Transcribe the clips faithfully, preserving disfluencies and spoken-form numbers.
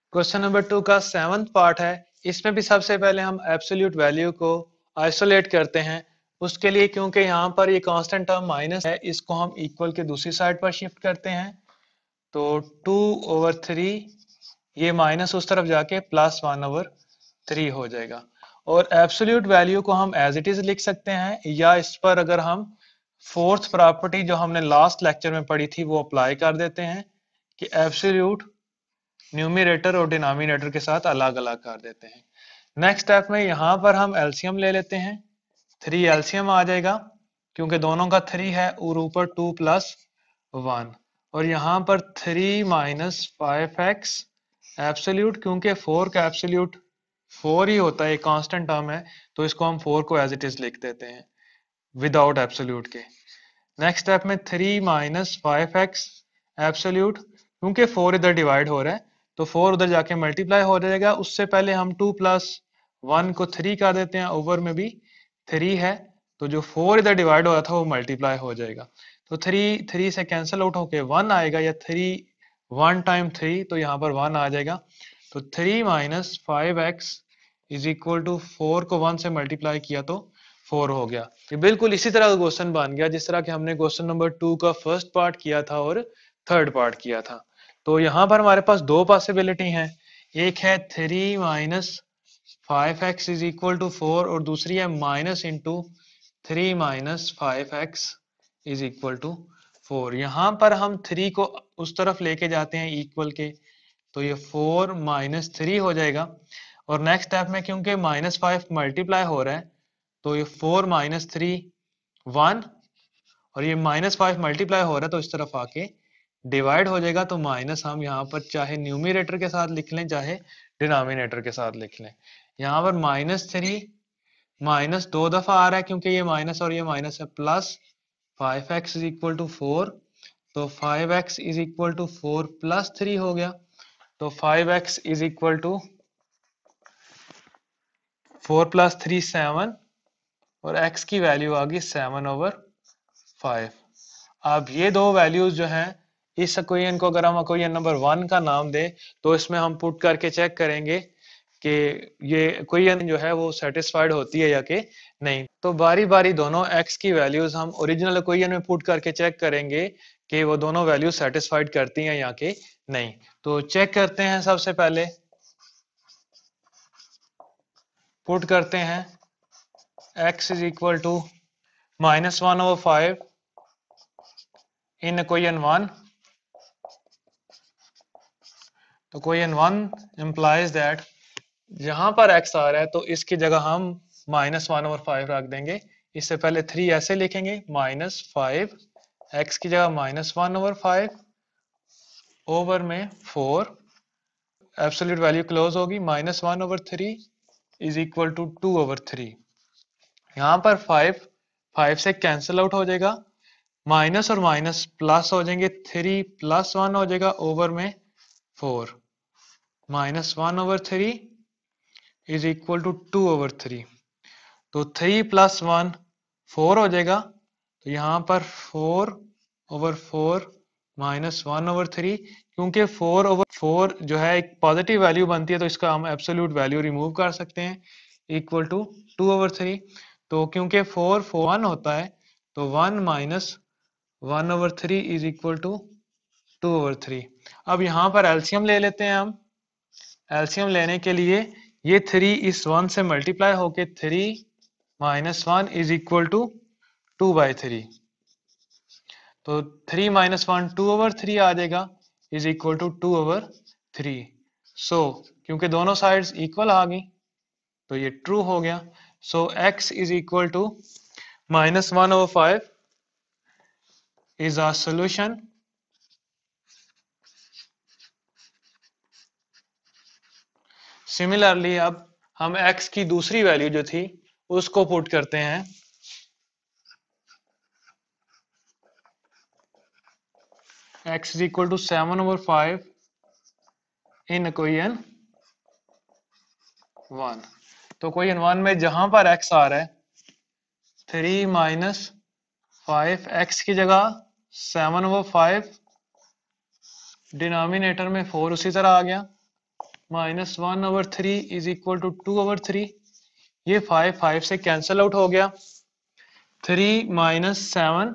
Question number two का seventh part है। इसमें भी सबसे पहले हम एब्सोल्यूट वैल्यू को आइसोलेट करते हैं। उसके लिए क्योंकि यहाँ पर ये कांस्टेंट टर्म माइनस है, इसको हम इक्वल के दूसरी साइड पर शिफ्ट करते हैं। तो टू ओवर थ्री, ये माइनस उस तरफ जाके प्लस वन ओवर थ्री हो जाएगा। और एब्सोल्यूट वैल्यू को हम एज इट इज लिख सकते हैं, या इस पर अगर हम फोर्थ प्रॉपर्टी जो हमने लास्ट लेक्चर में पढ़ी थी वो अप्लाई कर देते हैं कि एब्सोल्यूट न्यूमरेटर और डिनोमिनेटर के साथ अलग अलग कर देते हैं। नेक्स्ट स्टेप में यहाँ पर हम एलसीएम ले लेते हैं। थ्री एलसीएम आ जाएगा क्योंकि दोनों का थ्री है, और ऊपर टू प्लस वन, और यहाँ पर three minus five x absolute, क्योंकि फोर का एब्सोल्यूट फोर ही होता है, कांस्टेंट टर्म है, तो इसको हम फोर को एज इट इज लिख देते हैं विदाउट एब्सोल्यूट के। नेक्स्ट स्टेप में three minus five x absolute, क्योंकि फोर इधर डिवाइड हो रहा है तो फोर उधर जाके मल्टीप्लाई हो जाएगा। उससे पहले हम टू प्लस वन को थ्री कर देते हैं, ओवर में भी थ्री है, तो जो फोर इधर डिवाइड हो रहा था वो मल्टीप्लाई हो जाएगा। तो थ्री थ्री से कैंसिल आउट होके वन आएगा, या थ्री वन टाइम थ्री, तो यहाँ पर वन आ जाएगा। तो three minus five x is equal to four को वन से मल्टीप्लाई किया तो फोर हो गया। ये बिल्कुल इसी तरह का क्वेश्चन बन गया जिस तरह कि हमने क्वेश्चन नंबर टू का फर्स्ट पार्ट किया था और थर्ड पार्ट किया था। तो यहाँ पर हमारे पास दो पॉसिबिलिटी हैं, एक है three minus five x is equal to four, और दूसरी है minus into three minus five x is equal to four. यहाँ पर हम थ्री को उस तरफ लेके जाते हैं इक्वल के, तो ये फोर माइनस थ्री हो जाएगा। और नेक्स्ट स्टेप में क्योंकि माइनस फाइव मल्टीप्लाई हो रहा है, तो ये फोर माइनस थ्री वन, और ये माइनस फाइव मल्टीप्लाई हो रहा है तो इस तरफ आके डिवाइड हो जाएगा। तो माइनस हम यहाँ पर चाहे न्यूमिनेटर के साथ लिख लें चाहे डिनोमिनेटर के साथ लिख लें। यहाँ पर माइनस थ्री माइनस दो दफा आ रहा है क्योंकि ये माइनस और ये माइनस है, plus five x is equal to four, तो five x is equal to four plus three हो गया। तो five x is equal to four plus three seven, और x की वैल्यू आ गई सेवन ओवर फाइव। अब ये दो वैल्यूज जो हैं, इस इक्वेशन को अगर हम इक्वेशन नंबर वन का नाम दें तो इसमें हम पुट करके चेक करेंगे कि ये इक्वेशन जो है वो सेटिस्फाइड होती है या कि नहीं। तो बारी बारी दोनों x की वैल्यूज हम ओरिजिनल इक्वेशन में पुट करके चेक करेंगे कि वो दोनों वैल्यूज सेटिस्फाइड करती हैं या कि नहीं। तो चेक करते हैं, सबसे पहले पुट करते हैं x is equal to minus one over five in equation one. तो इक्वेशन वन इंप्लाइज दैट जहां पर x आ रहा है तो इसकी जगह हम माइनस वन ओवर फाइव रख देंगे। इससे पहले थ्री ऐसे लिखेंगे, माइनस फाइव, एक्स की जगह minus one over five, over में फोर, एब्सोल्यूट वैल्यू क्लोज होगी, minus one over three is equal to two over three. यहाँ पर फाइव फाइव से कैंसिल आउट हो जाएगा, माइनस और माइनस प्लस हो जाएंगे, थ्री प्लस वन हो जाएगा, ओवर में four, minus one over three is equal to two over three. तो थ्री प्लस वन फोर हो जाएगा, तो यहाँ पर four over four minus one over three, क्योंकि फोर ओवर फोर जो है एक पॉजिटिव वैल्यू बनती है तो इसका हम एब्सोल्यूट वैल्यू रिमूव कर सकते हैं, equal to two over three. तो क्योंकि फोर फोर वन होता है तो one minus one over three is equal to two over three. अब यहाँ पर एलसीएम ले लेते हैं हम। एलसीएम लेने के लिए ये थ्री इस वन से मल्टीप्लाई होके three minus one is equal to two by three. तो three minus one two over three आ जाएगा, is equal to two over three. So क्योंकि दोनों साइड्स इक्वल आ गई तो ये ट्रू हो गया। So x is equal to minus one over five is our solution. Similarly अब हम x की दूसरी वैल्यू जो थी उसको पुट करते हैं। x is equal to seven over five in equation one. तो equation वन में जहां पर x आ रहा है थ्री माइनस फाइव, एक्स की जगह सेवन over फाइव, डिनोमिनेटर में फोर उसी तरह आ गया, minus one over three is equal to two over three. ये फाइव फाइव से कैंसिल आउट हो गया। Three minus seven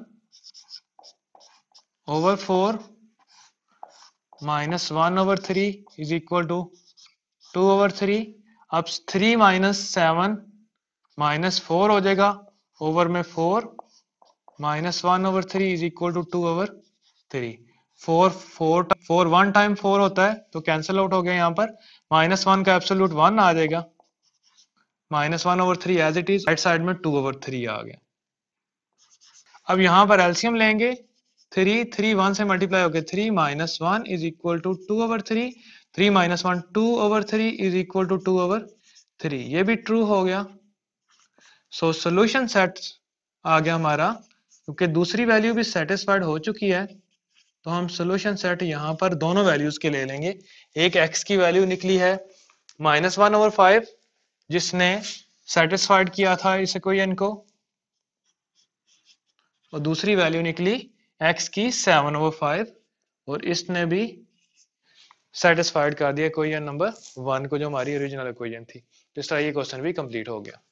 over four minus one over three is equal to two over three. अब three minus seven minus four हो जाएगा, over में four minus one over three is equal to two over three. Four four four one time four होता है तो cancel out हो गया। यहाँ पर माइनस वन का एब्सोल्यूट वन आ जाएगा, minus one over three as it is, right side में टू ओवर थ्री आ गया। अब यहाँ पर एलसीएम लेंगे, थ्री थ्री वन से मल्टीप्लाई हो गया, three minus one is equal to two over three, three minus one two over three is equal to two over three. ये भी ट्रू हो गया। सो सोल्यूशन सेट आ गया हमारा, क्योंकि दूसरी वैल्यू भी सेटिस्फाइड हो चुकी है तो हम सोल्यूशन सेट यहाँ पर दोनों वैल्यूज के ले लेंगे। एक x की वैल्यू निकली है माइनस वन ओवर फाइव जिसने सेटिस्फाइड किया था इस इक्वेशन को, और दूसरी वैल्यू निकली x की सेवन ओवर फाइव और इसने भी सेटिस्फाइड कर दिया इक्वेशन नंबर वन को जो हमारी ओरिजिनल इक्वेशन थी। तो इस तरह ये क्वेश्चन भी कंप्लीट हो गया।